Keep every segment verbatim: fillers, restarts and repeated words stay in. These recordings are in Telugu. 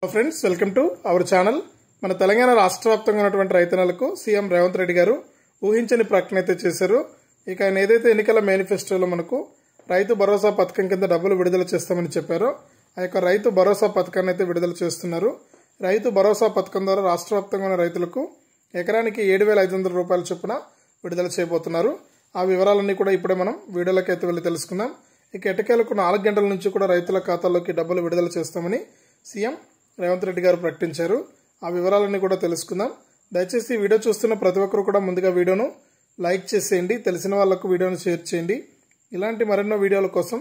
Friends, welcome to our channel. మన తెలంగాణ రాష్ట్ర వ్యాప్తంగా ఉన్నటువంటి రైతన్నలకు సీఎం రేవంత్ రెడ్డి గారు ఊహించని ప్రకటన అయితే చేశారు. ఇక ఆయన ఏదైతే ఎన్నికల మేనిఫెస్టోలో మనకు రైతు భరోసా పథకం కింద డబ్బులు విడుదల చేస్తామని చెప్పారో ఆ యొక్క రైతు భరోసా పథకాన్ని అయితే విడుదల చేస్తున్నారు. రైతు భరోసా పథకం ద్వారా రాష్ట్ర వ్యాప్తంగా ఉన్న రైతులకు ఎకరానికి ఏడు వేల ఐదు వందల రూపాయల చొప్పున విడుదల చేయబోతున్నారు. ఆ వివరాలన్నీ కూడా ఇప్పుడే మనం వీడియోలోకి అయితే వెళ్ళి తెలుసుకుందాం. ఇక ఎటకేలకు నాలుగు గంటల నుంచి కూడా రైతుల ఖాతాల్లోకి డబ్బులు విడుదల చేస్తామని సీఎం రేవంత్ రెడ్డి గారు ప్రకటించారు. ఆ వివరాలన్నీ కూడా తెలుసుకుందాం. దయచేసి వీడియో చూస్తున్న ప్రతి ఒక్కరు కూడా ముందుగా వీడియోను లైక్ చేసేయండి, తెలిసిన వాళ్లకు వీడియోను షేర్ చేయండి. ఇలాంటి మరెన్నో వీడియోల కోసం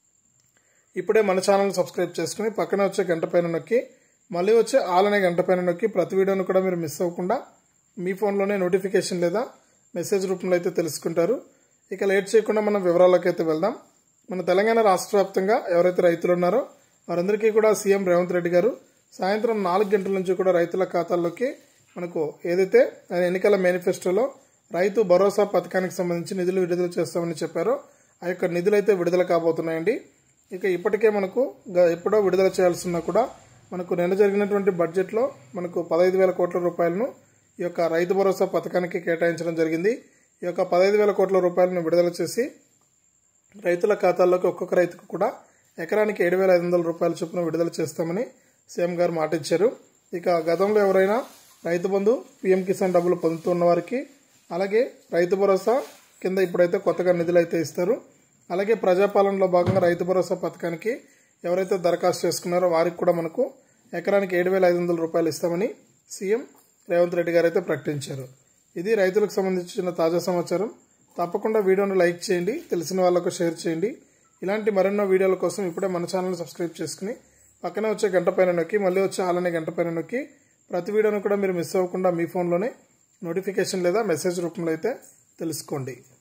ఇప్పుడే మన ఛానల్ సబ్స్క్రైబ్ చేసుకుని పక్కన వచ్చే గంట పైన నొక్కి మళ్ళీ వచ్చే ఆల్ అనే గంట పైన నొక్కి ప్రతి వీడియోను కూడా మీరు మిస్ అవ్వకుండా మీ ఫోన్లోనే నోటిఫికేషన్ లేదా మెసేజ్ రూపంలో అయితే తెలుసుకుంటారు. ఇక లేట్ చేయకుండా మనం వివరాల్లోకి అయితే వెళ్దాం. మన తెలంగాణ రాష్ట్ర వ్యాప్తంగా ఎవరైతే రైతులు ఉన్నారో వారందరికీ కూడా సీఎం రేవంత్ రెడ్డి గారు సాయంత్రం నాలుగు గంటల నుంచి కూడా రైతుల ఖాతాల్లోకి మనకు ఏదైతే ఎన్నికల మేనిఫెస్టోలో రైతు భరోసా పథకానికి సంబంధించి నిధులు విడుదల చేస్తామని చెప్పారో ఆ యొక్క నిధులు అయితే విడుదల కాబోతున్నాయండి. ఇక ఇప్పటికే మనకు ఎప్పుడో విడుదల చేయాల్సిన కూడా మనకు నిన్న జరిగినటువంటి బడ్జెట్లో మనకు పదహైదు వేల కోట్ల రూపాయలను ఈ యొక్క రైతు భరోసా పథకానికి కేటాయించడం జరిగింది. ఈ యొక్క పదహైదు వేల కోట్ల రూపాయలను విడుదల చేసి రైతుల ఖాతాల్లోకి ఒక్కొక్క రైతుకు కూడా ఎకరానికి ఏడు వేల ఐదు వందల రూపాయల చొప్పున విడుదల చేస్తామని సీఎం గారు మాట ఇచ్చారు. ఇక గతంలో ఎవరైనా రైతు బంధు, పీఎం కిసాన్ డబ్బులు పొందుతున్న వారికి అలాగే రైతు భరోసా కింద ఇప్పుడైతే కొత్తగా నిధులు అయితే ఇస్తారు. అలాగే ప్రజాపాలనలో భాగంగా రైతు భరోసా పథకానికి ఎవరైతే దరఖాస్తు చేసుకున్నారో వారికి కూడా మనకు ఎకరానికి ఏడు వేల ఐదు వందల రూపాయలు ఇస్తామని సీఎం రేవంత్ రెడ్డి గారు అయితే ప్రకటించారు. ఇది రైతులకు సంబంధించిన తాజా సమాచారం. తప్పకుండా వీడియోను లైక్ చేయండి, తెలిసిన వాళ్ళకు షేర్ చేయండి. ఇలాంటి మరెన్నో వీడియోల కోసం ఇప్పుడే మన ఛానల్ సబ్స్క్రైబ్ చేసుకుని పక్కనే వచ్చే గంట పైన నొక్కి మళ్ళీ వచ్చే ఆలనే గంట పైన నొక్కి ప్రతి వీడియోను కూడా మీరు మిస్ అవ్వకుండా మీ ఫోన్లోనే నోటిఫికేషన్ లేదా మెసేజ్ రూపంలో అయితే తెలుసుకోండి.